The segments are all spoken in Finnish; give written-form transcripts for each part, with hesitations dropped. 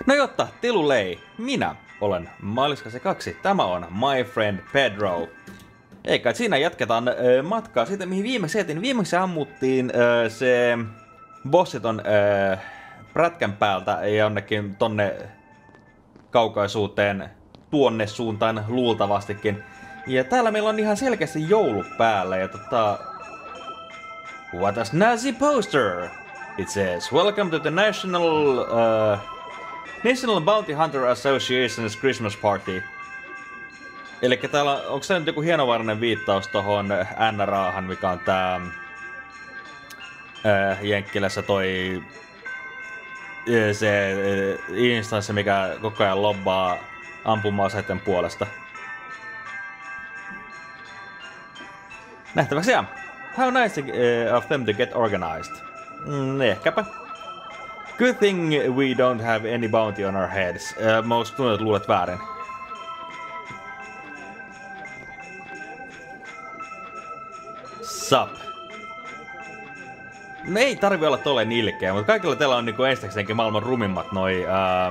No jotta tilulei, minä olen Maaliskase2, tämä on My Friend Pedro. Eikä siinä jatketaan matkaa siitä mihin viimeksi etin. Viimeksi ammuttiin se bossi ton prätkän päältä jonnekin tonne kaukaisuuteen tuonne suuntaan luultavastikin. Ja täällä meillä on ihan selkeästi joulu päällä ja what a snazzy poster! It says, welcome to the National Bounty Hunter Association's Christmas Party. Elikkä täällä, onko tää nyt joku hienovarainen viittaus tohon NRAhan, mikä on tää Jenkkilässä toi se instanssi, mikä koko ajan lobbaa ampuma-aseiden puolesta. Nähtäväksi jää. How nice of them to get organized. Ehkäpä. Good thing we don't have any bounty on our heads. Most luulet väärin. Sup. No ei tarvi olla tolleen ilkeä, mutta kaikilla teillä on niinku ensinnäkin maailman rumimmat noi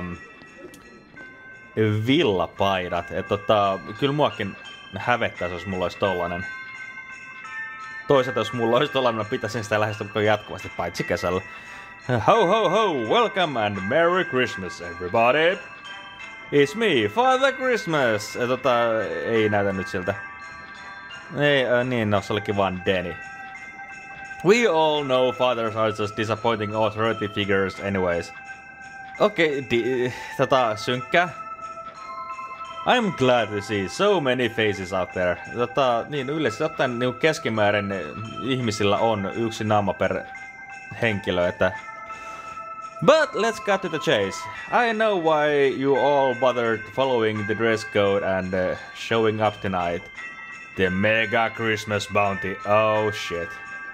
villapaidat. Et kyllä muakin hävettäis, jos mulla olisi tollanen. Toisaalta jos mulla olisi tollanen, mä pitäisin sitä lähestyä jatkuvasti paitsi kesällä. Ho ho ho, welcome and Merry Christmas everybody! It's me, Father Christmas! Ei näytä nyt siltä. Ei, niin, no se olikin vaan Danny. We all know fathers are just disappointing authority figures anyways. Okei, synkkää. I'm glad to see so many faces out there. Niin yleisesti ottaen niin keskimäärin ihmisillä on yksi naama per henkilö, että... But let's cut to the chase. I know why you all bothered following the dress code and showing up tonight. The mega Christmas bounty. Oh shit.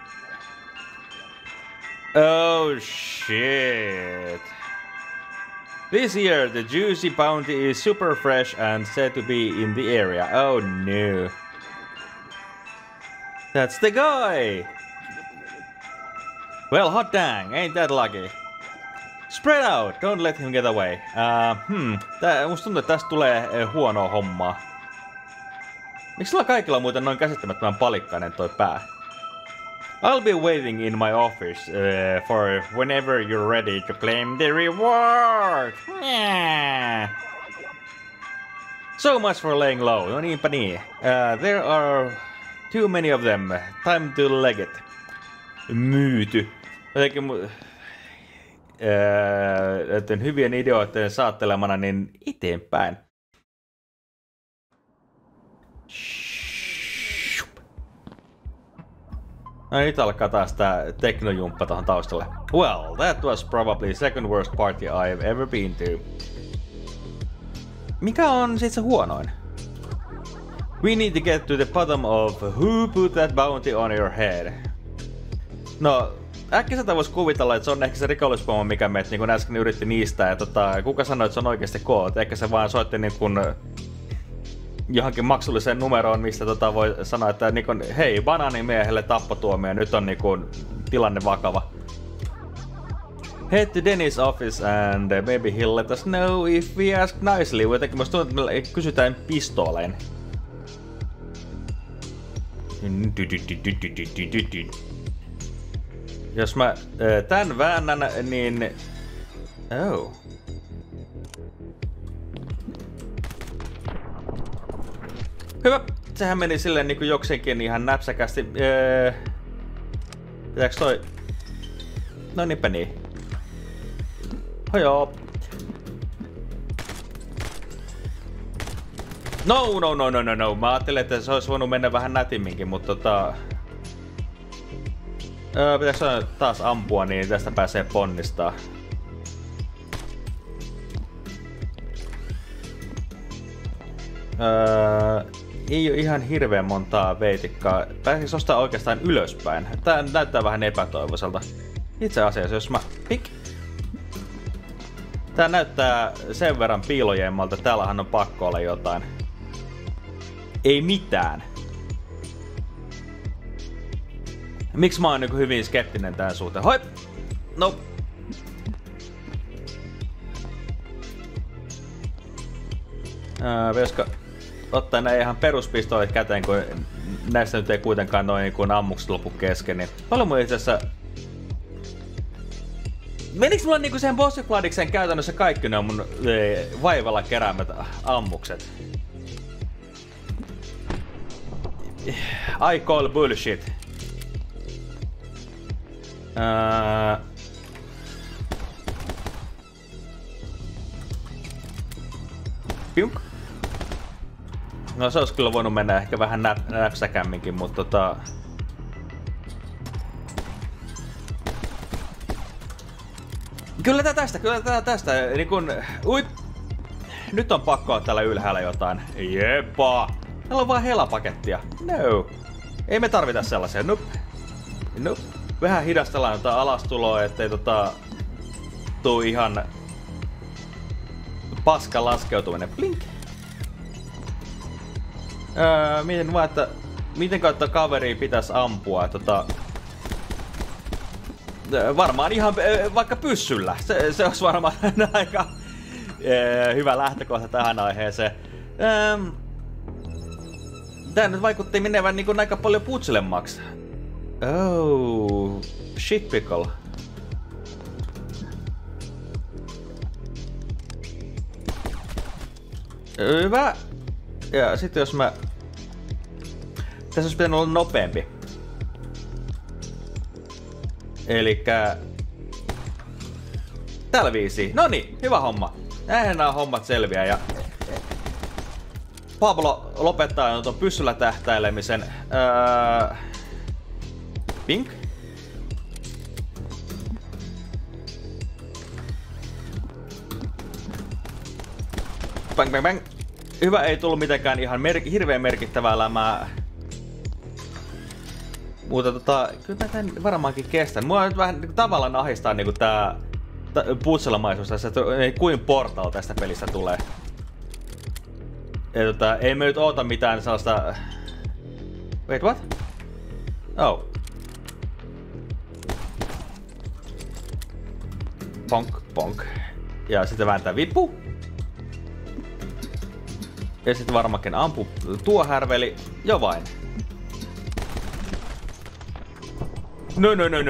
Oh shit. This year the juicy bounty is super fresh and said to be in the area. Oh no. That's the guy! Well, hot dang, ain't that lucky? Spread out, don't let him get away. Musta tuntuu, että tästä tulee huonoa hommaa. Miksi sulla kaikilla on muuten noin käsittämättömän palikkainen toi pää? I'll be waiting in my office for whenever you're ready to claim the reward. Yeah. So much for laying low. No niinpä niin. There are too many of them. Time to leg it. Myyty. Jotenkin hyvien ideoiden saattelemana niin eteenpäin. No nyt alkaa taas tää teknojumppa tohon taustalle. Well, that was probably second worst party I've ever been to. Mikä on sit se huonoin? We need to get to the bottom of who put that bounty on your head. No, äkkiseltä vois kuvitella, että se on ehkä se rikollispomo, mikä meitä niin kuin äsken yritti niistää. Ja kuka sanoi, että se on oikeasti koot? Ehkä se vaan soitti niin kuin johonkin maksulliseen numeroon, mistä voi sanoa, että niin kuin, hei, banaanimiehelle tappotuomio, nyt on niin kuin tilanne vakava. Head to Denny's office and maybe he'll let us know if we ask nicely. Jotenkin musta tuntuu, että me kysytään pistoolein. Jos mä tän väännän, niin... Oh. Hyvä. Sehän meni silleen niinku jokseenkin ihan näpsäkästi. Pitääks toi... No niinpä niin. Hojoo. No. Mä ajattelin, että se olisi voinut mennä vähän nätimminkin, mutta pitääks taas ampua, niin tästä pääsee ponnistaa. Ei oo ihan hirveän montaa veitikkaa. Pääsis ostaa oikeastaan ylöspäin. Tää näyttää vähän epätoivoiselta. Itse asiassa, jos mä... Tää näyttää sen verran piilojemmalta, että täällähän on pakko olla jotain. Ei mitään. Miksi mä oon niin hyvin skeptinen tän suhteen? Hoi! No. Pitäisikö ottaa näin ihan peruspistoolit käteen, kun näistä nyt ei kuitenkaan noin kun ammukset lopu kesken, niin paljon mun itse asiassa... Menikö mulla niinku siihen bossifladikseen käytännössä kaikki ne mun vaivalla keräämät ammukset? I call bullshit. Piunk. No se olisi kyllä voinut mennä ehkä vähän näpsäkämminkin, mutta Kyllä tää tästä. Niin kun... Nyt on pakko olla täällä ylhäällä jotain. Jepa! Täällä on vaan helapakettia. No. Ei me tarvita sellaisia. Nope. Vähän hidastellaan jotain alastuloa, ettei tuu ihan paska laskeutuminen. Blink. Miten vaan, että miten kautta kaveria pitäisi ampua? Varmaan ihan vaikka pyssyllä. Se olisi varmaan aika hyvä lähtökohta tähän aiheeseen. Tää nyt vaikutti menevän niin aika paljon putselemmaksi. Oh, shit pickle. Hyvä. Ja sit jos mä... Tässä olisi pitänyt olla nopeampi. Elikkä... Tällä viisi. Noniin, hyvä homma. Näinhän nämä hommat selviää ja... Pablo lopettaa tuon pyssyllä tähtäilemisen. Pink? Bang bang bang. Hyvä, ei tullut mitenkään ihan hirveän merkittävää lämää. Mutta kyllä mä tän varmaankin kestän. Mua nyt vähän tavallaan ahistaa niinku tää putselamaisuus tässä, että kuin Portal tästä pelistä tulee. Ja ei me nyt oota mitään sellaista... Wait, what? Oh. Ponk, ponk. Ja sitten vääntää vippu. Ja sitten varmaankin ampu tuo härveli. Jo vain. No.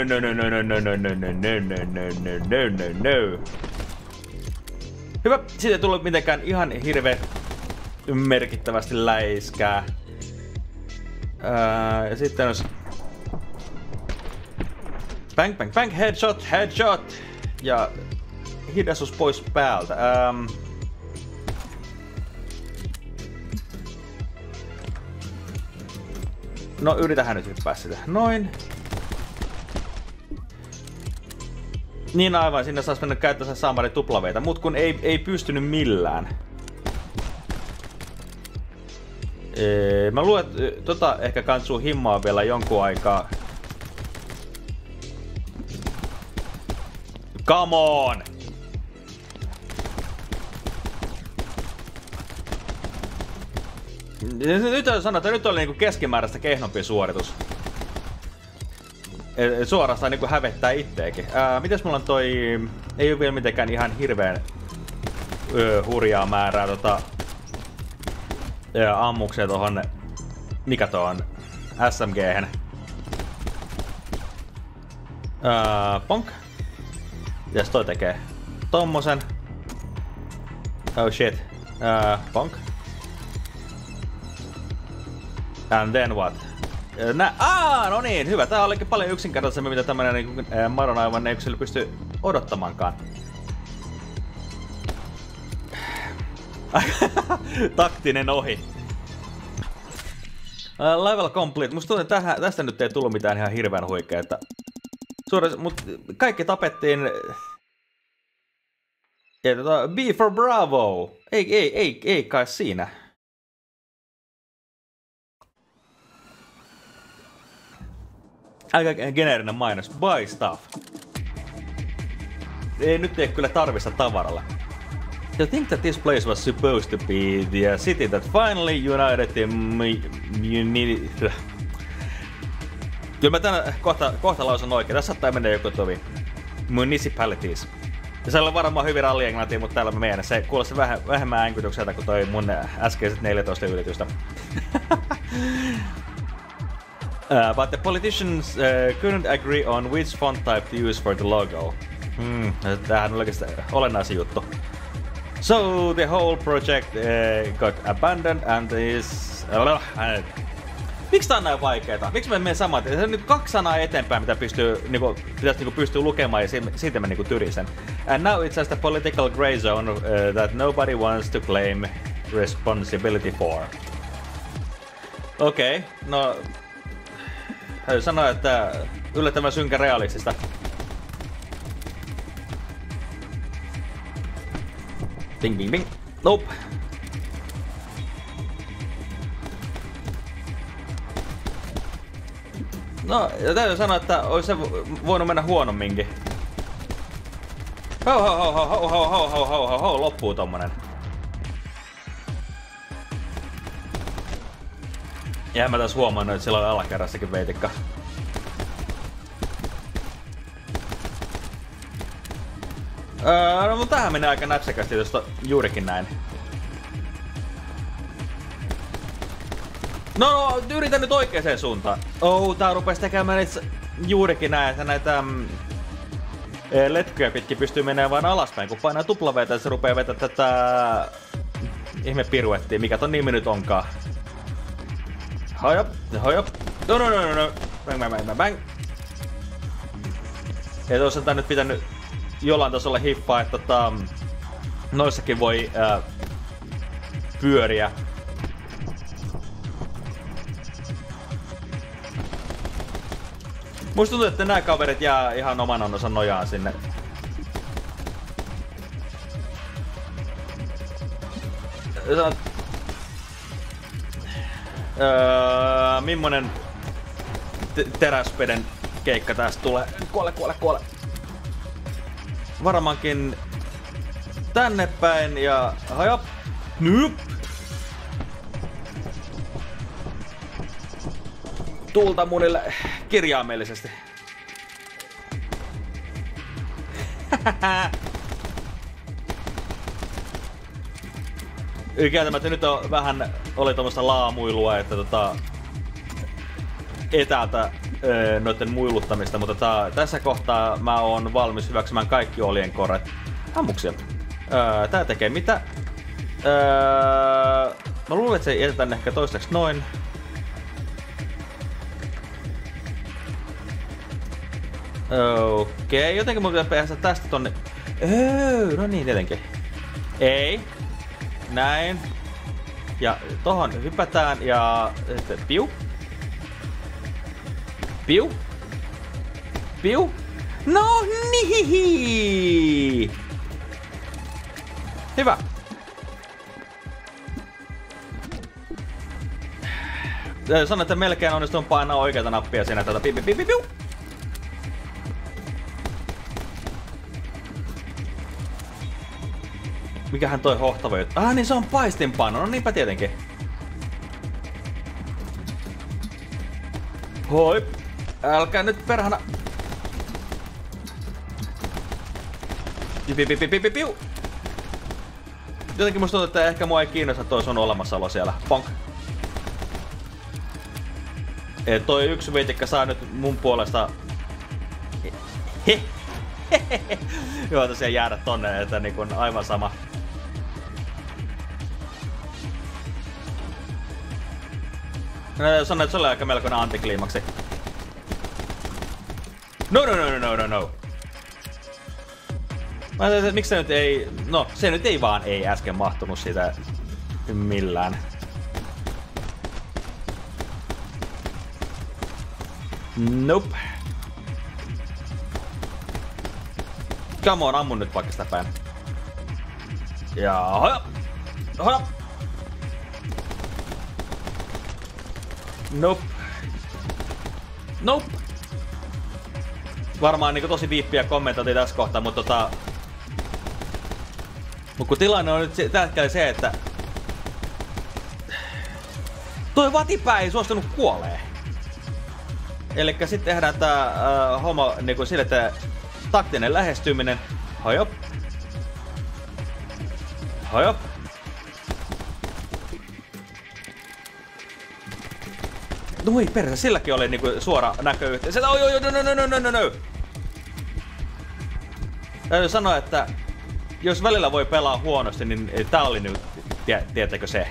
Hyvä, siitä ei tullut mitenkään ihan hirveä merkittävästi läiskää. Ja sitten olisi... Bang bang bang, headshot! Ja hidasus pois päältä. No yritähän nyt hyppää sitä. Noin. Niin aivan, sinne saisi mennä käyttämään saamari tuplaveita, mut kun ei pystynyt millään. Mä luulen, että ehkä kansuu himmaa vielä jonkun aikaa. Come on! Nyt on sanottu, että nyt oli niinku keskimääräistä kehnompi suoritus. Suorastaan niinku hävettää itteekin. Mites mulla on toi... Ei oo vielä mitenkään ihan hirveen hurjaa määrää ammuksia tohon... Mikä tuo on? SMG-hän. Ponk. Mitäs toi tekee? Tommosen. Oh shit. Ponk. And then what? No niin, hyvä. Tää olikin paljon yksinkertaisemmin, mitä tämmönen niin Maron aivan ei yksilö pysty odottamaankaan. Taktinen ohi. Level complete. Musta tuntuu, että tästä nyt ei tullut mitään ihan hirveän huikeeta. Mut kaikki tapettiin... Ja B for Bravo! Ei kai siinä. Aika geneerinen mainos. Buy stuff. Ei nyt ei kyllä tarvista tavaralla. You think that this place was supposed to be the city that finally united the Kyllä mä tänä kohta lausun oikein. Tässä saattaa mennä joku tovi. Municipalities. Se oli varmaan hyvin rallienglantia, mutta täällä meidän se kuulosti vähemmän äänkytykseltä kuin toi mun äskeiset 14 ylitystä. But the politicians couldn't agree on which font type to use for the logo. Tämähän on oikeastaan olennaisin juttu. So the whole project got abandoned and is... Miksi tää on näin vaikeeta? Miksi me menemme saman? Se on nyt 2 sanaa eteenpäin, mitä pitäisi pystyä lukemaan ja siitä mä tyrisen. And now it's just a political gray zone that nobody wants to claim responsibility for. Okei, no... Täytyy sanoa, että yllättävän synkä realistista. Bing bing bing. Nope. No, täytyy sanoa, että olisi se voinut mennä huonomminkin. Ho, loppuu tommonen. Ja mä taas huomannut, että sillä oli alakerrassakin veitikka. No, mutta tähän menee aika näpsäkästi, jos juurikin näin. No, yritän nyt oikeeseen suuntaan. Tää rupes tekemään juurikin näin, että näitä letkuja pitkin pystyy menemään vain alaspäin. Kun painaa tuplaveetä, se rupee vetää tätä ihme piruettia, mikä ton nimi nyt onkaan. Hojop. No. Bang. Ja tuossa tää nyt pitänyt jollain tasolla hiffaa, että noissakin voi pyöriä. Musta tuntuu, että nämä kaverit jää ihan oman onnonsa nojaan sinne. Mimmonen teräspeden keikka tästä tulee? Kuole. Varmaankin tänne päin ja hajop. Nyp. Tulta munille kirjaimellisesti. Kieltämättä nyt on vähän oli tommoista laamuilua, että etäältä noitten muiluttamista, mutta tässä kohtaa mä oon valmis hyväksymään kaikki oljenkorret. Ammuksia. Tää tekee mitä? Mä luulen, että se jätetään ehkä toistaiseksi noin. Okei, jotenkin mun pitäisi päästä tästä tonne. No niin, tietenkin. Ei. Näin. Ja tohon hypätään ja sitten piu. No niin. Hyvä. Sanon, että melkein onnistun painaa oikeata nappia siinä tätä piu. Mikähän toi hohtava juttu? Niin se on paistinpannu. No niinpä tietenkin. Hoi. Älkää nyt perhana. Piu. Jotenkin musta tuntuu, että ehkä mua ei kiinnosta toi sun olemassaolo siellä. Ponk. Toi yksi veitikka saa nyt mun puolesta... Joo, tosiaan jäädä tonne, että niin kun aivan sama. Sanoin, että se oli aika melkoinen antikliimaksi. No. Mä ajattelin, että miksi se nyt ei... No, se nyt ei vaan äsken mahtunut siitä millään. Nope. Come on, ammun nyt vaikka sitä päin. Ja hojap. Nope. Varmaan niinku tosi viippiä kommentoitiin tässä kohtaa, mutta Mut kun tilanne on nyt tällä hetkellä se, että toi vatipää ei suostunut kuolee. Elikkä sit tehdään tää homma niinku sille, että taktinen lähestyminen. Hojop. Ojo. No ei perse, silläkin oli niinku suora näköyhteys. Oi, no. Täytyy sanoa, että jos välillä voi pelaa huonosti, niin tää oli nyt, tietääkö se?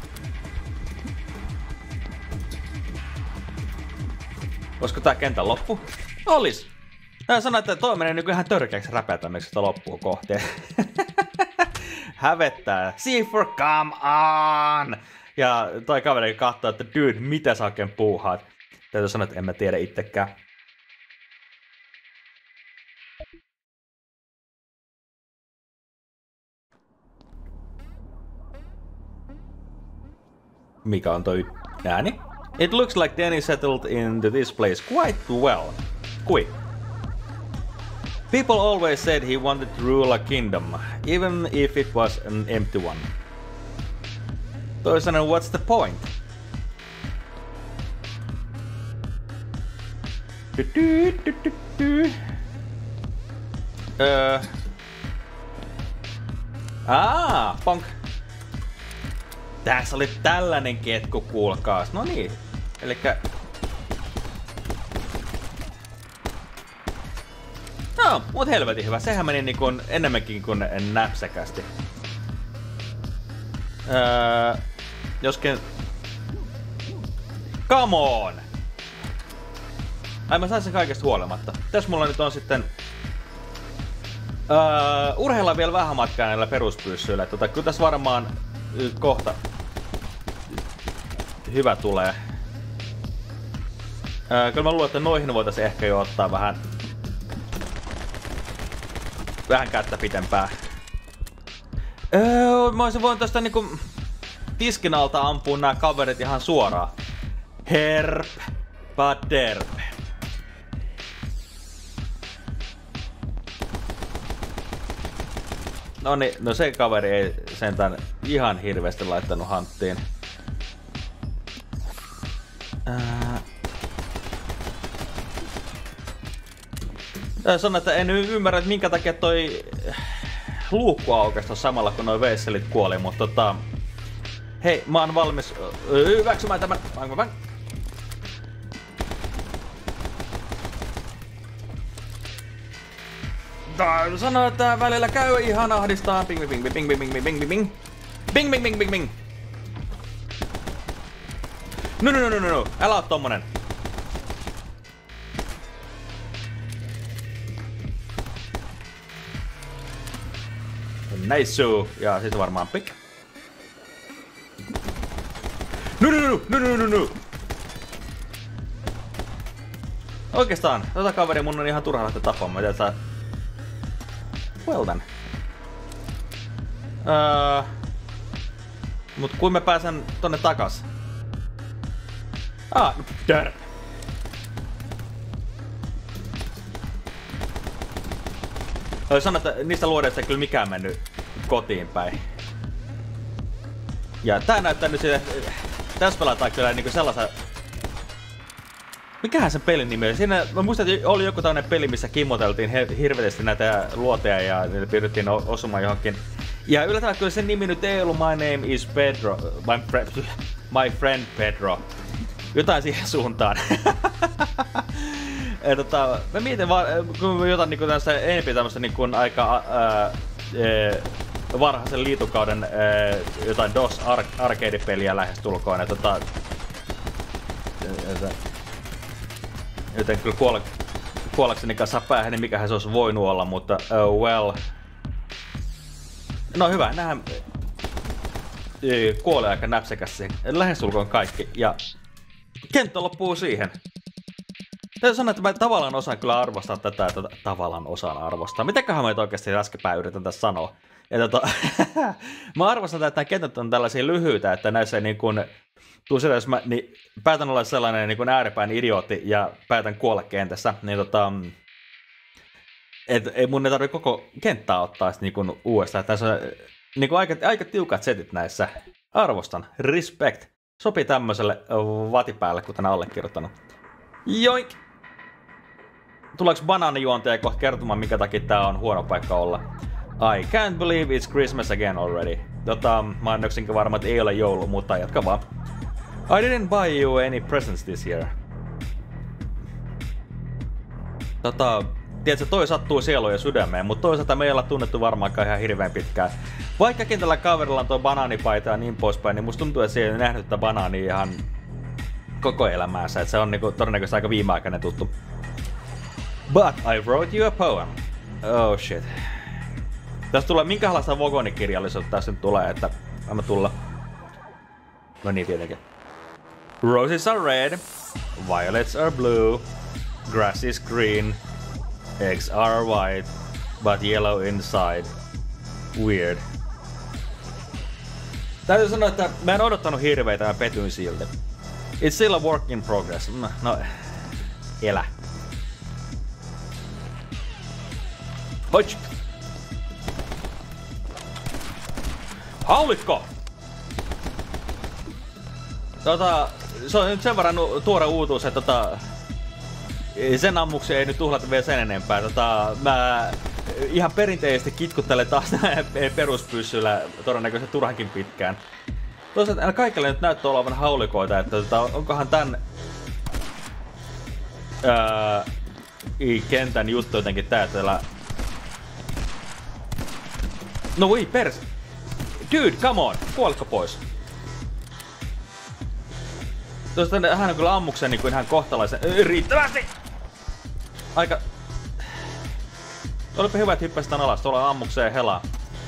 Olisiko tää kentän loppu? Olis! Täytyy sanoa, että toi menee niinku ihan törkeäksi räpätämisestä loppuun kohti. Hävettää. C4, come on! Ja toi kaveri katsoo, että dude, mitä sä oikein puuhaat? Täytyy sanoa, että en mä tiedä itsekään. Mikä on toi ääni? It looks like Danny settled into this place quite well. Quick. People always said he wanted to rule a kingdom, even if it was an empty one. Toisaalta, what's the point? Ponk. Tässä oli tällainen ketku, kuulkaas. No niin, elikkä... No, mut helvetin hyvä. Sehän meni niin kuin enemmänkin kuin näpsäkästi. Joskin... Come on! Ai mä sain sen kaikesta huolimatta. Tässä mulla nyt on sitten... urheillaan vielä vähän matkaa näillä peruspyssyillä. Kyllä tässä varmaan kohta hyvä tulee. Kyllä mä luulen, että noihin voitaisiin ehkä jo ottaa vähän kättä pitempää. Mä olisin voinut tästä niinku tiskin alta ampua nää kaverit ihan suoraan. Herp, paderp. Noniin, no se kaveri ei sentään ihan hirveästi laittanut hanttiin. Sanon, että en ymmärrä, että minkä takia toi luukku aukesi samalla kun noi veisselit kuoli, mutta hei, mä oon valmis hyväksymään tämän. Sano, että välillä käy ihan ahdistaa. Ping ping ping ping ping ping ping ping ping ping ping ping ping ping. No. Älä oo tommonen. Nice. Ja sit varmaan pick. No. Oikeastaan, tota kaveri mun on ihan turha lähteä tapaamaan. Well then. Mut kuin mä pääsen tonne takas? Derp. Sano, että niistä luodeista ei kyllä mikään mennyt kotiin päin. Ja tää näyttää nyt sille, että tässä pelataan kyllä niinku sellaisen... Mikähän sen pelin nimi oli? Siinä, mä muistan, että oli joku tämmönen peli, missä kimmoteltiin hirveästi näitä luoteja ja niitä pyrittiin osumaan johonkin. Ja yllättävän kyllä sen nimi nyt ei ollut My Name is Pedro, my friend Pedro. Jotain siihen suuntaan. Mä mietin vaan, kun jotain niinku tämmöstä enemmän tämmöstä niinku aika varhaisen liitukauden jotain DOS arcade-peliä lähestulkoon. Joten kyllä kuollakseni kanssa päähän, niin mikähän se olisi voinut olla, mutta well. No hyvä, nähdään kuolee aika näpsäkästi. Lähestulkoon kaikki, ja kenttä loppuu siihen. Täytyy sanoa, että mä tavallaan osaan kyllä arvostaa tätä, että tavallaan osaan arvostaa. Mitäköhän mä oikeasti äskenpäin yritän tässä sanoa? Ja mä arvostan, että nämä kentät on tällaisia lyhyitä, että näissä ei niin kuin... Jos mä päätän olla sellainen niin kuin ääripään idiootti ja päätän kuolla kentässä, niin ei mun ei tarvitse koko kenttää ottaa niin kuin uudestaan. Tässä on niin kuin aika tiukat setit näissä. Arvostan. Respect. Sopii tämmöiselle vatipäälle, kuten allekirjoittanut. Joink! Tuleeko banaanijuontaja kohta kertomaan, minkä takia tää on huono paikka olla? I can't believe it's Christmas again already. Mä oon yksinkin varma, että ei ole joulu, mutta jatka vaan. I didn't buy you any presents this year. Tiedätkö, toi sattuu sieluun ja sydämeen, mutta toisaalta me ei olla tunnettu varmaankaan ihan hirveän pitkään. Vaikkakin tällä kaverilla on tuo banaanipaita ja niin poispäin, niin musta tuntuu, että se ei nähnyt tätä banaania ihan koko elämäänsä. Että se on niinku todennäköisesti aika viimeaikainen tuttu. But I wrote you a poem. Oh shit. Tässä tulee minkälaista vogonikirjallisuutta tässä nyt tulee, että anna tulla. No niin tietenkin. Roses are red, violets are blue, grass is green, eggs are white, but yellow inside. Weird. Täytyy sanoa, että mä en odottanut hirveitä, mä petyin silti. It's still a work in progress. No, elä. Hoits! Haulikko! Se on nyt sen verran tuore uutuus, että sen ammuksia ei nyt tuhlata vielä sen enempää. Mä ihan perinteisesti kitkuttelen taas peruspyssyllä todennäköisesti turhankin pitkään. Toisaalta kaikille nyt näyttää olevan haulikoita, että onkohan tän kentän juttu jotenkin täällä. No voi pers... Dude, come on! Kuoletko pois? Tuosta hän on kyllä ammuksen niin kuin ihan kohtalaisen... Riittävästi! Aika... Olipa hyvä, että hyppäsit tän alas. Tuolla ammukseen helaa.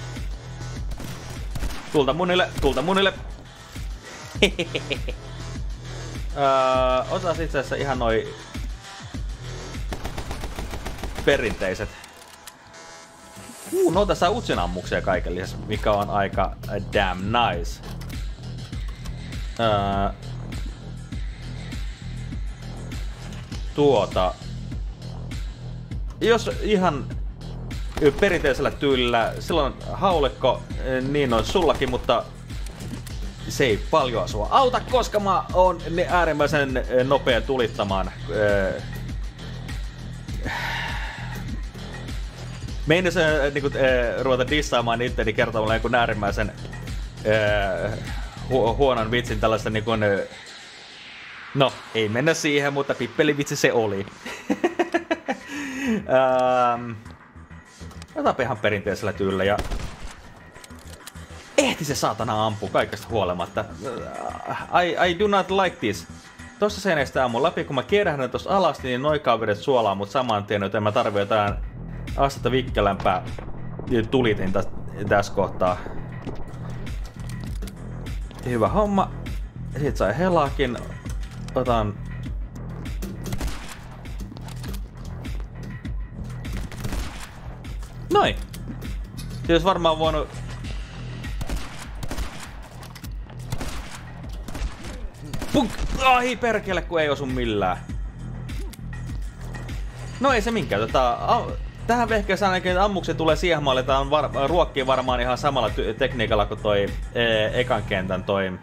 Tulta munille! Tulta munille! Otas itse asiassa ihan noi... perinteiset. No tässä on Utsin ammuksia kaiken lisäksi, mikä on aika damn nice. Jos ihan perinteisellä tyylillä, silloin haulikko, niin on sullakin, mutta se ei paljon sua auta, koska mä oon äärimmäisen nopea tulittamaan. Meinasin ruveta dissaamaan itteni kertomalla jonkun äärimmäisen huonon vitsin tällaista niin kuin, no, ei mennä siihen, mutta pippelivitsi se oli. Otapa ihan perinteisellä tyylillä ja ehti se saatana ampuu kaikesta huolimatta. I do not like this. Tossa seinästä ammun läpi, kun mä kierrähdän tossa alas, niin noikaan vedet suolaa mut saman tien, joten mä tarvitsen jotain astetta vikkelämpää tulitin tässä kohtaa. Hyvä homma. Siitä sai helaakin. Otan... Noin! Se olisi varmaan voinut... Punk! Ai perkele, kun ei osu millään. No ei se minkään. Tähän vehkeessä ainakin ammukset tulee siihen maalle, että on ruokkii varmaan ihan samalla tekniikalla kuin toi ekan kentän toi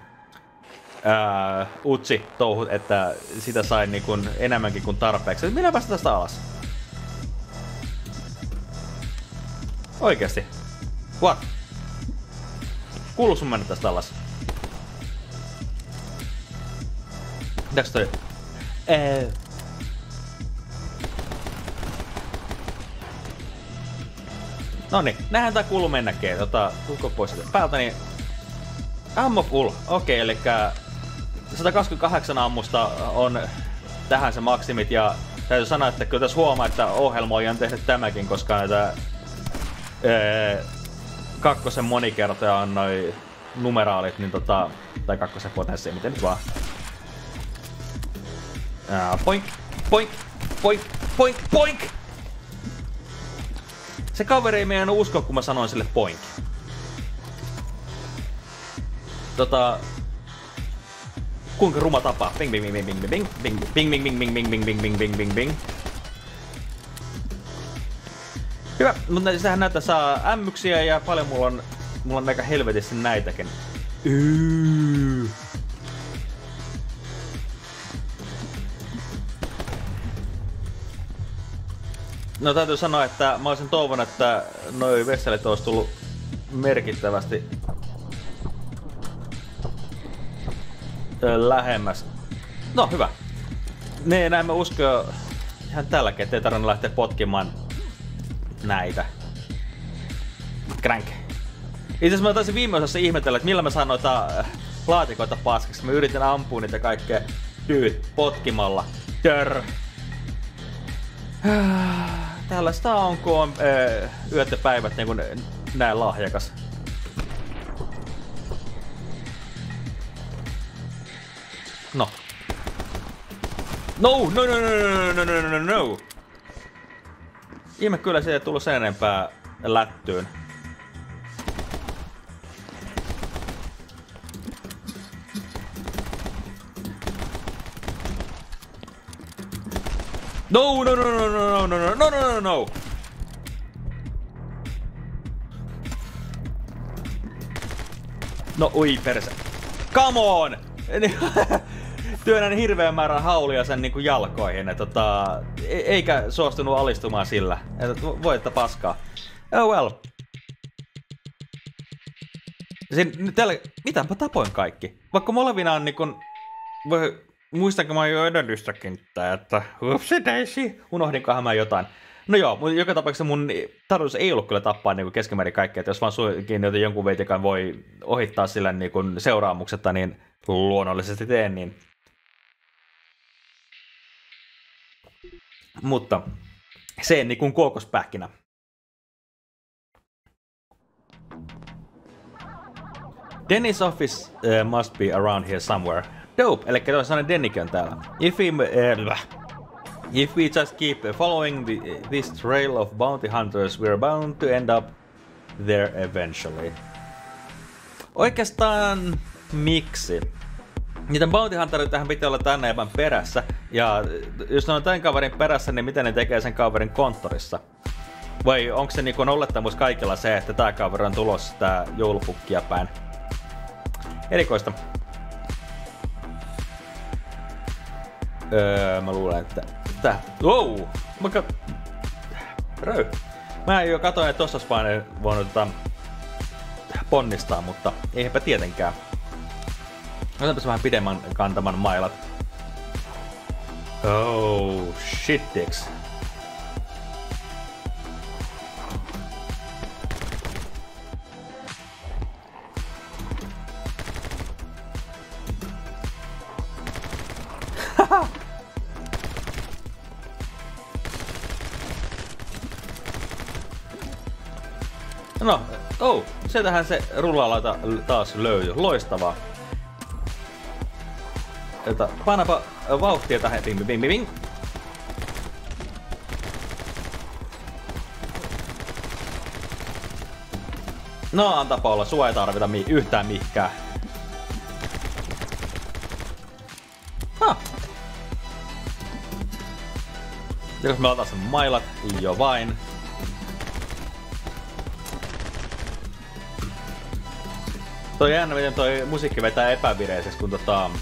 Utsi touhut, että sitä sai niin kuin enemmänkin kuin tarpeeksi. Minä päästä tästä alas. Oikeesti. What? Kuuluu sun mennä tästä alas? Mitäks toi? Noniin, nähdään tää kuuluu mennäkin. Tulko pois päältä, niin... Ammo full. Okei, elikkä... 128 ammusta on tähän se maksimit, ja täytyy sanoa, että kyllä tässä huomaa, että ohjelmoija on tehnyt tämäkin, koska näitä... kakkosen monikertoja on noi numeraalit, niin tai kakkosen potenssia, miten nyt vaan. Poink, poink, poink, poink, poink! Se kaveri ei meidän usko, kun mä sanoin sille poink. Kuinka ruma tapa? Bing bing bing bing bing bing bing bing bing bing bing bing bing bing bing bing bing. Hyvä, mutta sehän näyttää saa ämmyksiä ja paljon mulla on aika helvetissä näitäkin. No täytyy sanoa, että mä olisin toivonut, että noi vesselit olisi tullut merkittävästi lähemmäs. No hyvä. Näin mä uskon ihan tälläkin, ettei tarvinnut lähteä potkimaan näitä. Crank. Itse asiassa mä taisin viime osassa ihmetellä, että millä mä saan noita laatikoita paskaksi. Mä yritin ampua niitä kaikkea potkimalla. Tör. Tällaista on, kun on yöt ja päivät niin kuin näin lahjakas. No. No. Ihme kyllä siitä ei tullut sen enempää lättyyn. No. No ui perse. Come on! Työnnän hirveän määrän haulia sen niinku jalkoihin, eikä suostunut alistumaan sillä. Voitte paskaa. Oh well. Mitä mä tapoin kaikki? Vaikka molemmina on niinku... Muistanko mä jo edellistä kenttää, että upsidaisy, unohdinkohan mä jotain. No joo, mutta joka tapauksessa mun tarkoitus ei ollut kyllä tappaa niin keskimäärin kaikkea, että jos vaan suinkin jonkun veitikan voi ohittaa sillä niin seuraamuksetta, niin luonnollisesti teen niin. Mutta se niin kuin kookospähkinä. Dennis office must be around here somewhere. Dope, eli toisaalta Dennikin on täällä. If we just keep following this trail of bounty hunters, we're bound to end up there eventually. Oikeastaan miksi? Niitä bounty huntereitahan pitää olla tänne ja perässä. Ja jos ne on tämän kaverin perässä, niin miten ne tekee sen kaverin konttorissa? Vai onko se niin olettamus kaikilla se, että tää kaveri on tulossa tää joulupukkia päin? Erikoista. Mä luulen, että... Wow! Mä jo katoin, että tossa olisi voinut ponnistaa, mutta eipä tietenkään. Otanpas vähän pidemmän kantaman mailat. Oh, shit dicks. No, sieltähän se rullalaita taas löytyi. Loistavaa. Painapa vauhtia tähän. Bing. No, antapa olla. Sua ei tarvita yhtään mihkään. Jos me otan sen mailat, jo vain. Toi jännä, miten toi musiikki vetää epävireiseksi, kun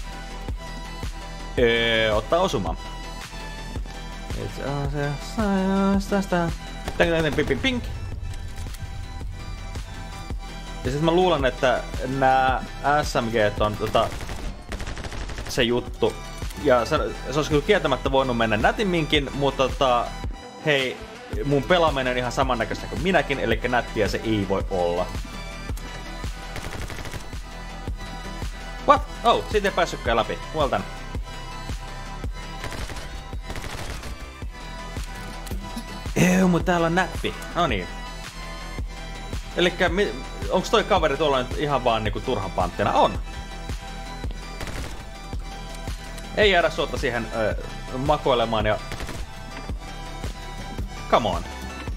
ottaa osumaan. Ping. Ja sit mä luulen, että nää SMG on se juttu. Ja se olisi kyllä kieltämättä voinut mennä nätimminkin, mutta hei, mun pelaaminen on ihan samannäköistä kuin minäkin, eli nättiä se ei voi olla. What? Oh, siitä ei päässytkään läpi. Well done. Mutta täällä on näppi. No niin. Elikkä, onks toi kaveri tuolla nyt ihan vaan niinku turhan panttina? On. Ei jäädä suotta siihen makoilemaan ja... Come on.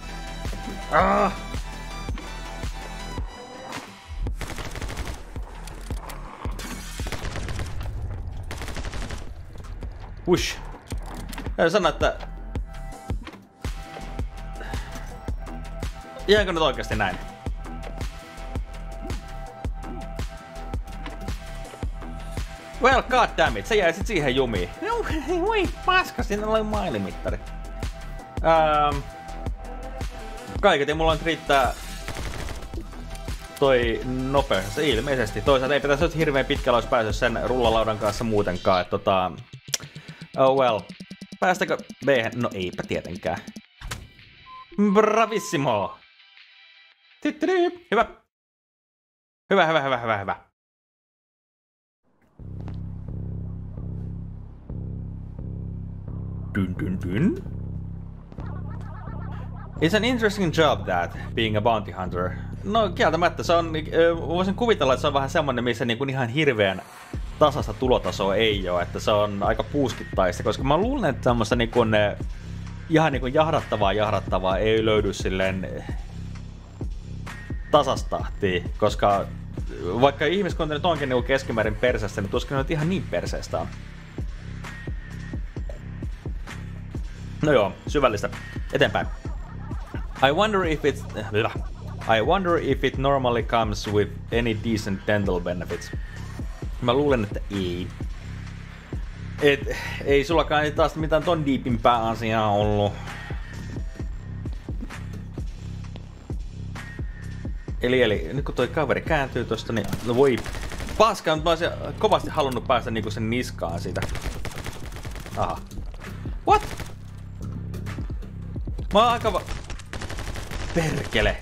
Push. Sano, että... Jäänkö nyt oikeasti näin? Well, goddammit, sä jäisit siihen jumiin. No, voi paska, siinä oli mailimittari. Kaiketi mulla nyt riittää toi nopeus ilmeisesti. Toisaalta ei pitäisi nyt hirveän pitkällä olisi päässyt sen rullalaudan kanssa muutenkaan. Että oh well. Päästäkö B? No eipä tietenkään. Bravissimo! Hyvä. Hyvä. Dun. It's an interesting job that, being a bounty hunter. No kieltämättä se on, voisin kuvitella, että se on vähän semmonen, missä niinku ihan hirveän tasasta tulotasoa ei ole, että se on aika puuskittaista, koska mä luulen, että semmoista niinku ihan niinku jahdattavaa ei löydy silleen tasastahtia, koska vaikka ihmiskunta nyt onkin niinku keskimäärin perseestä, niin tuskin nyt ihan niin perseestä on. No joo, syvällistä. Eteenpäin. I wonder if it normally comes with any decent dental benefits. Mä luulen, että ei. Ei sullakaan taas mitään ton diipimpää asiaa ollut. Eli nyt kun toi kaveri kääntyy tosta, niin no voi paskaa, mutta mä olisin kovasti halunnut päästä niinku sen niskaan siitä. Aha. What? Mä oon aika perkele.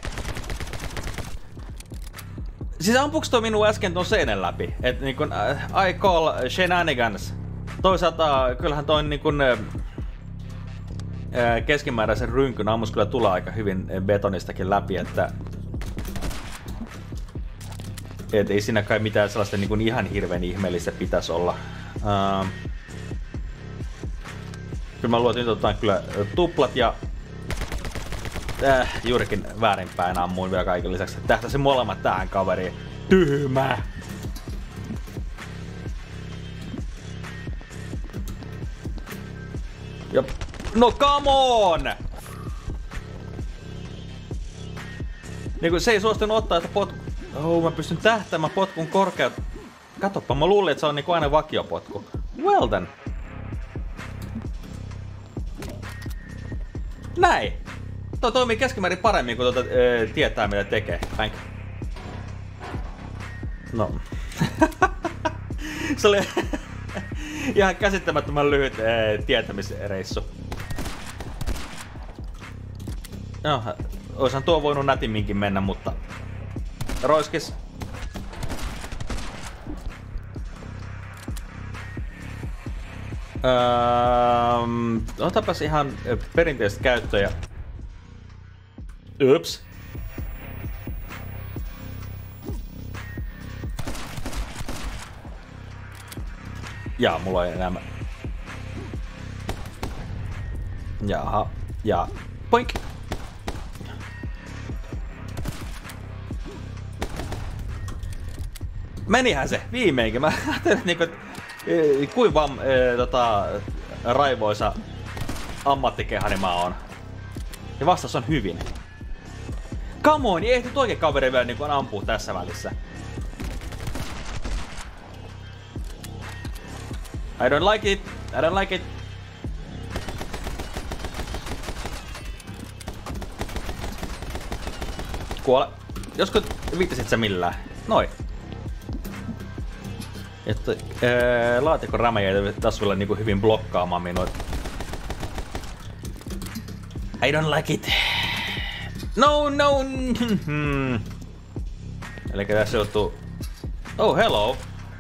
Siis ampuks toi minun äsken ton seinän läpi? Et niinkun I call shenanigans. Toisaalta kyllähän toi niinkun keskimääräisen rynkyn ammus kyllä tulee aika hyvin betonistakin läpi, että et ei siinä kai mitään sellaista niinkun ihan hirveän ihmeellistä pitäisi olla. Kyllä mä luotin kyllä tuplat ja juurikin väärinpäin ammuin vielä kaiken lisäksi. Tähtäisin molemmat tähän kaveriin. Tyhmä! Ja no come on! Niinku se ei suostunut ottaa, että mä pystyn tähtäämään potkun korkeat. Katoppa, mä luulin, että se on niinku aina vakiopotku. Well then. Näin! Tuo toimii keskimäärin paremmin, kun tietää mitä tekee. Thank you. No. Se oli ihan käsittämättömän lyhyt tietämisreissu. No, oishan tuo voinut nätimminkin mennä, mutta roiskis. Otapas ihan perinteistä käyttöä. Ups. Jaa, mulla ei enää. Jaha, ja poink. Menihän se viimeinkin. Mä ajattelin niinku, kuinka raivoisa ammattikehani mä oon. Ja vastaus on hyvin. Come on, ei ehti toikin kaveri vielä niin ampuu tässä välissä. I don't like it. Kuole. Josko viittasit sä millään? Noin. Että laatikon rämäjä ei taas vielä niinku hyvin blokkaamaan minua. I don't like it. No. Eli tässä joutuu. Oh, hello.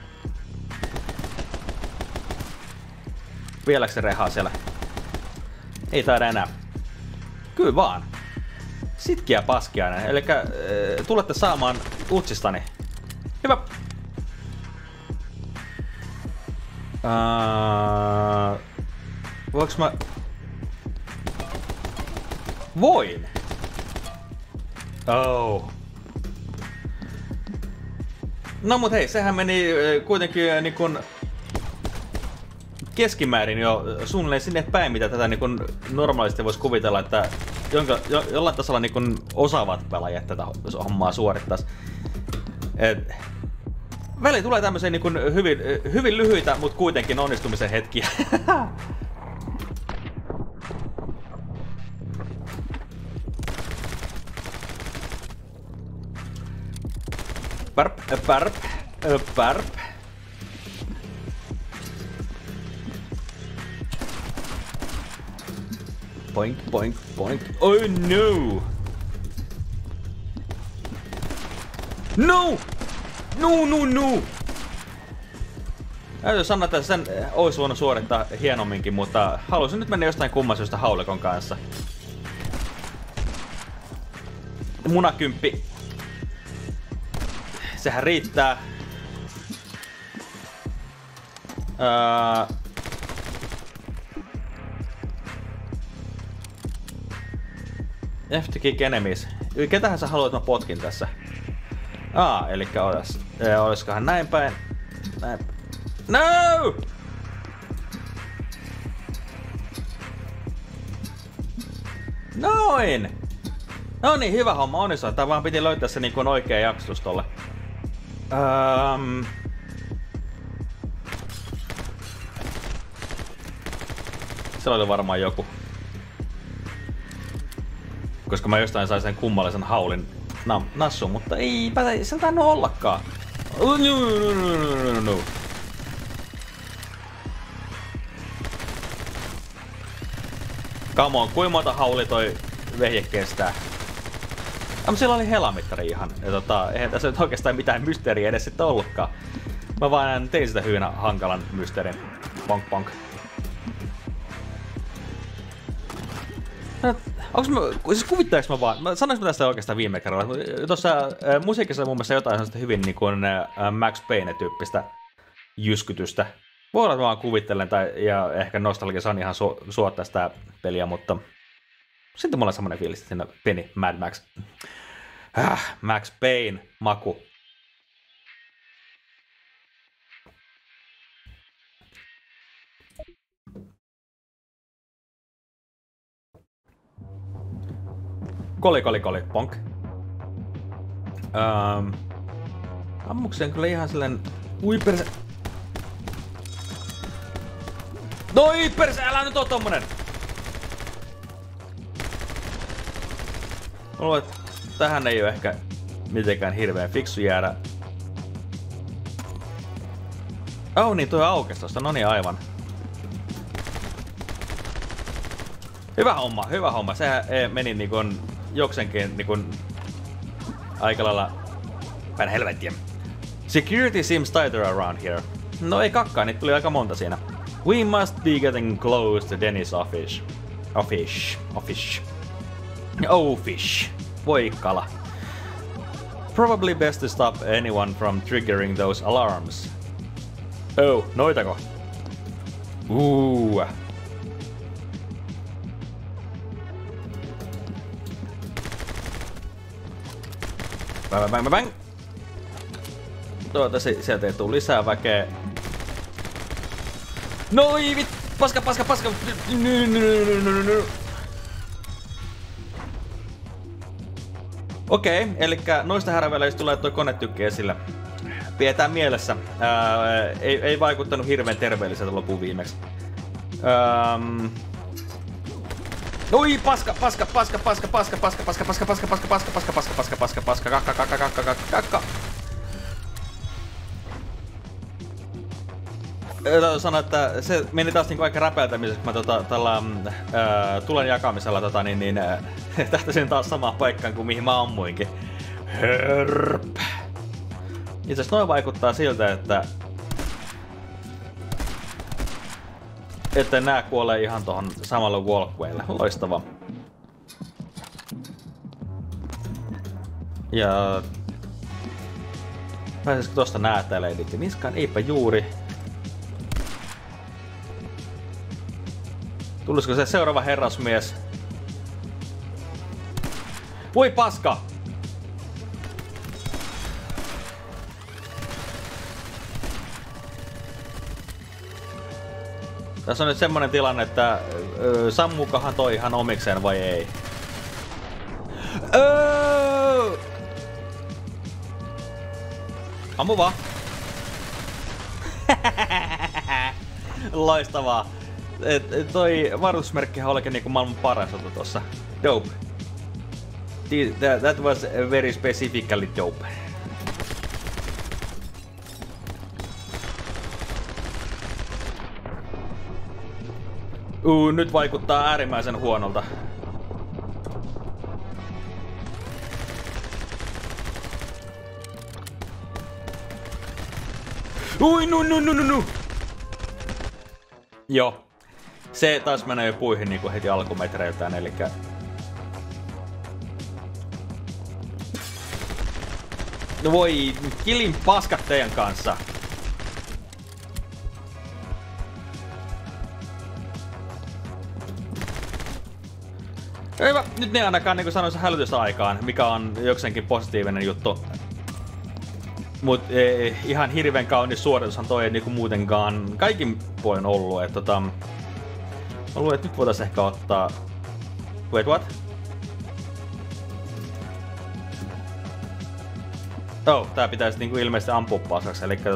Vieläks se rehaa siellä? Ei taida enää. Kyllä vaan. Sitkiä paskiainen. Eli tulette saamaan utsistani. Hyvä. Voinko mä... Voin! Oh. No mut hei, sehän meni kuitenkin niin kun keskimäärin jo suunnilleen sinne päin, mitä tätä niin kun normaalisti voisi kuvitella, että jollain tasolla niin kun osaavat pelaajat tätä hommaa suorittais. Väliin tulee tämmöisiä niin kun hyvin lyhyitä, mutta kuitenkin onnistumisen hetkiä. Pärp, pärp, pärp. Boink, boink, boink. Oh no! No! No, no, no! Täytyy sanoa, että sen olisi voinut suorittaa hienomminkin, mutta halusin nyt mennä jostain kummasesta haulikon kanssa. Munakymppi. Sehän riittää. F-kick enemies. Ketähän sä haluat, mä potkin tässä? Elikkä oliskohan näin päin. Näin. No! Noin! No niin, hyvä homma, onnistuin. Tää vaan piti löytää se niin kuin oikea jaksotus tolle. Se oli varmaan joku. Koska mä jostain sain sen kummallisen haulin nassuun, mutta eipä se tainnut ollakaan. No. Come on, kuinka monta hauli toi vehje kestää? Siellä oli helamittari ihan. Ja eihän tässä nyt oikeastaan mitään mysteeriä edes sitten ollutkaan. Mä vaan tein sitä hyvin hankalan mysteerin. Ponk ponk. Siis kuvitteleeks mä vaan, sanoinko mä tästä oikeastaan viime kerralla? Tuossa musiikissa mun mielestä jotain sellaista hyvin niin kuin Max Payne-tyyppistä jyskytystä. Voi olla, että mä vaan kuvittelen, ja ehkä nostalgia on ihan suottaa sitä peliä, mutta sitten mulla on semmonen fiilis, että siinä pieni Mad Max. Max Payne maku. Koli, ponk. Ammukseen kyllä ihan silleen... Ui perse... Noi perse, älä nyt oo tommonen! Mä luulen, että tähän ei oo ehkä mitenkään hirveen fiksu jäädä. Niin toi aukesi tosta, no niin aivan. Hyvä homma. Sehän meni niinkun jokseenkin niinkun aika lailla päin helvettiä. Security seems tighter around here. No ei kakkaa, niitä tuli aika monta siinä. We must be getting close to Dennis' office. Fish. Voi kala. Probably best to stop anyone from triggering those alarms. Noitako? Bang. Sieltä ei tuu lisää väkeä. Noi vit! Paska! Okei, elikkä noista härväleistä tulee toi konetykki esille. Pidetään mielessä. Ei vaikuttanut hirveän terveelliseltä lopun viimeksi. Oi paska. Täytyy sanoa, että se meni taas niinku aika räpäytämiseksi, kun mä tällä tulen jakamisella tähtäsin taas samaan paikkaan kuin mihin mä ammuinkin. Hörp. Itse asiassa noin vaikuttaa siltä, että nää kuolee ihan tohon samalle walkwaylle. Loistava. Ja... pääsisikö tosta näätäleidit niskaan? Eipä juuri. Tulisiko se seuraava herrasmies? Voi paska! Tässä on nyt semmonen tilanne, että sammuukohan toi ihan omikseen vai ei? Ammu vaan! Loistavaa! Toi varutusmerkkihän olikin niinku maailman paras otu tossa. Dope. That was very specifically dope. Nyt vaikuttaa äärimmäisen huonolta. Ui, no. Joo. Se taas menee jo puihin niinku heti alkumetreiltään, elikkä... No voi, kilin paskat teidän kanssa. Hyvä, nyt ne ainakaan niinku sanoisi hälytysaikaan, mikä on jokseenkin positiivinen juttu. Mut ihan hirveän kaunis suoritushan toi ei niinku muutenkaan kaikin puolin ollut, et mä luulen, että nyt voitais ehkä ottaa... Wait, what? Oh, tää pitäisi niinku ilmeisesti ampua paskaksi, elikkä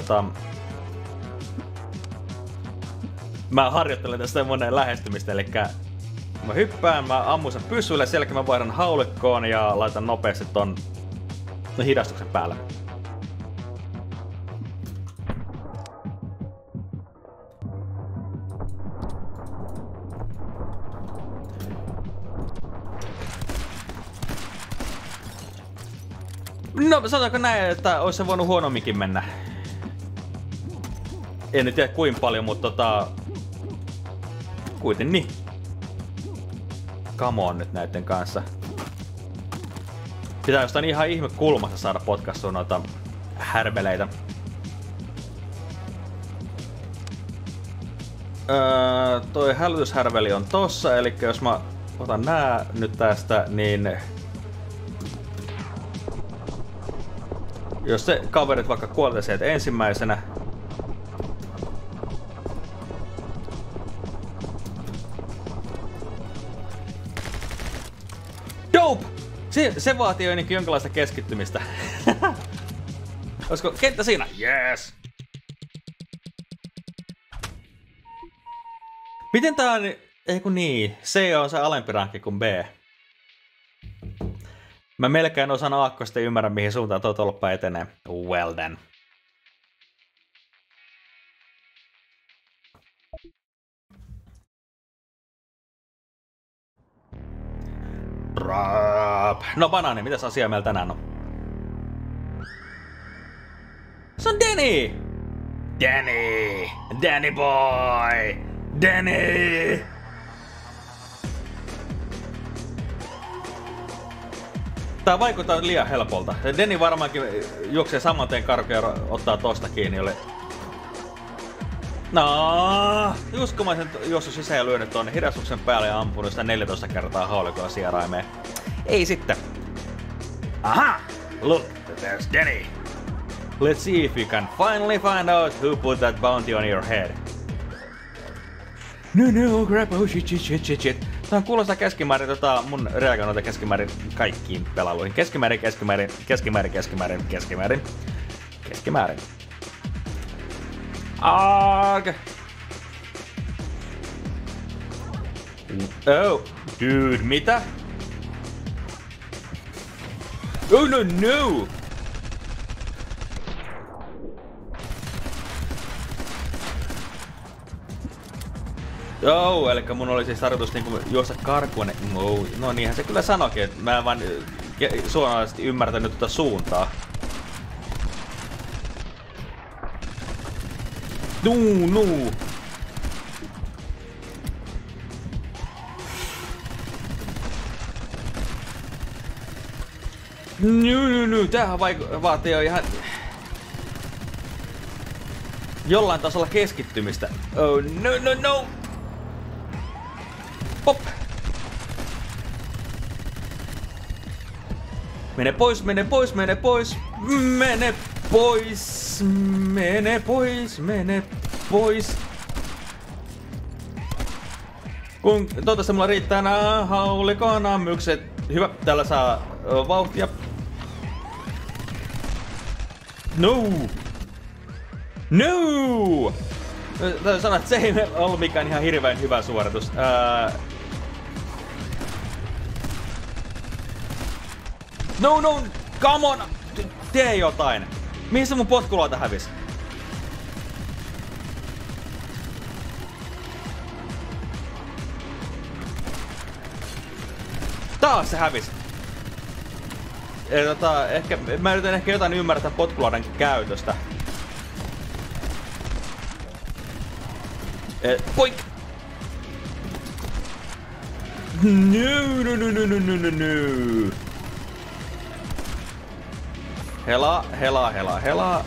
mä harjoittelen tästä monen lähestymistä, elikkä mä hyppään, mä ammun sen pyssylle, sen jälkeen mä vaihdan haulikkoon ja laitan nopeasti ton hidastuksen päälle. No, sanotaanko näin, että olisi se voinut huonomminkin mennä. En nyt tiedä kuinka paljon, mutta kuitenkin. Come on nyt näiden kanssa. Pitää jostain ihan ihme kulmassa saada potkastua noita härveleitä. Toi hälytyshärveli on tossa, eli jos mä otan nää nyt tästä, niin... Jos se kaverit vaikka kuolette sieltä ensimmäisenä. Dope! Se vaatii jo jonkinlaista keskittymistä. Olisiko kenttä siinä? Yes! Miten tää on... Eiku niin, C on se alempi rankki kuin B. Mä melkein osaan aakkosta ja ymmärrän, mihin suuntaan tuo tolppa etenee. Well then. Drop. No banaani, mitäs asiaa meillä tänään on? Se on Danny! Danny! Danny boy! Danny! Tää vaikuttaa liian helpolta. Danny varmaankin juoksee saman tien karkuun ja ottaa tosta kiinni. No, just kun mä sen juossut sisään ja lyönyt tuonne hidastuksen päälle ja ampunut sitä 14 kertaa haulikolla sieraimeen. Ei sitten. Aha! Look, there's Danny. Let's see if you can finally find out who put that bounty on your head. No, crap, oh shit. Tää kuulostaa keskimäärin mun reagoinnoita keskimäärin kaikkiin pelailuihin. Keskimäärin. Arg! Oh, dude, mitä? Oh no! Joo, elikkä mun oli siis tarkoitus niinku juosta karkuun. No niinhän se kyllä sanoikin, että mä en vaan suoranaisesti ymmärtänyt tuota suuntaa. No. No. Tämähän vaatii jo ihan... jollain tasolla keskittymistä. Oh, no. Pop! Mene pois! Kun toivottavasti mulla riittää nää haulikon ammykset. Hyvä, täällä saa vauhtia. No! Täytyy sanoa, että se ei ollut mikään ihan hirveän hyvä suoritus. No, come on! Tee jotain! Mihin se mun potkulauta hävisi? Taas se hävisi. Mä yritän ehkä jotain ymmärtää potkulaudan käytöstä. Poik! No. Helaa.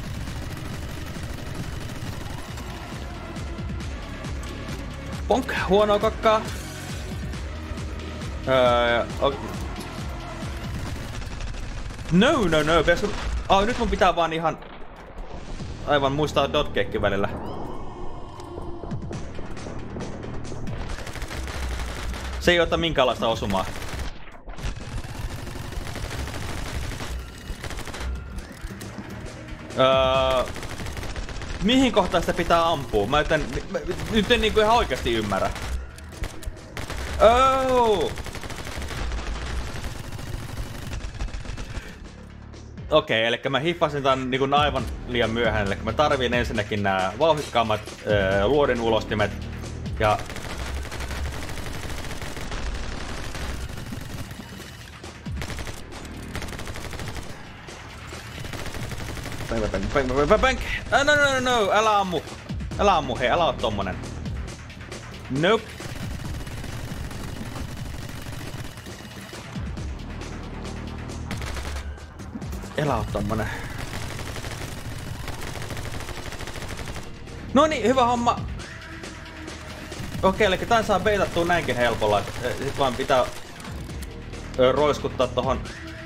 Ponk, huonoa kakkaa. No. Nyt mun pitää vaan ihan aivan muistaa dotcake välillä. Se ei ota minkäänlaista osumaa. Mihin kohtaan sitä pitää ampua? Mä nyt en niinku ihan oikeasti ymmärrä. Okei, eli mä hiffasin tän niinku aivan liian myöhään. Eli mä tarviin ensinnäkin nää vauhdikkaammat luodin ulostimet. Ja Bang! No, älä ammu. Hei, älä oo tommonen. Nope. Älä oo tommonen. Noniin, hyvä homma. Okei, eli tän saa beitattua näinkin helpolla. Sit vaan pitää roiskuttaa tohon.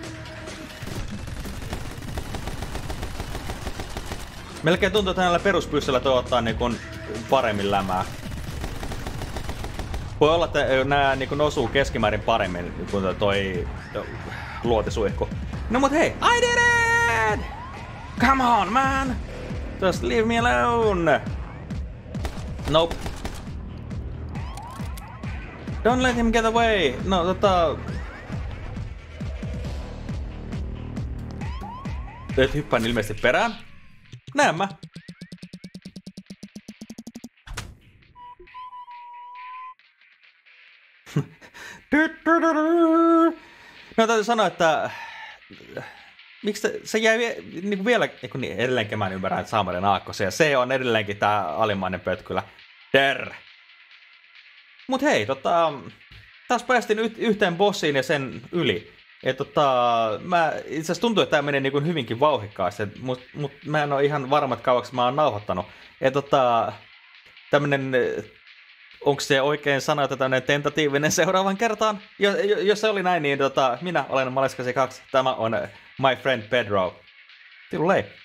Melkein tuntuu, että näillä peruspyssyllä toi ottaa niinku paremmin lämää. Voi olla, että nää niinku osuu keskimäärin paremmin kuin toi luotisuihku. No mut hei, I did it! Come on, man! Just leave me alone! Nope. Don't let him get away! No Et hyppään ilmeisesti perään. Näen mä. No täytyy sanoa, että miksi se jäi niinku vielä niin edelleenkin mä en ymmärrä, että Saamarin aakkosia. Se on edelleenkin tää alimmainen pötkylä. Mut hei, taas päästiin yhteen bossiin ja sen yli. Ja mä itse asiassa tuntuu, että tää menee niinku hyvinkin vauhikkaasti, mut mä en oo ihan varma, että kauaksi mä oon nauhoittanut. Ja tämmönen, onks se oikein sana, että tämmönen tentatiivinen seuraavan kertaan? Jos se oli näin, niin minä olen Maleskasi 2, tämä on My Friend Pedro. Tillei.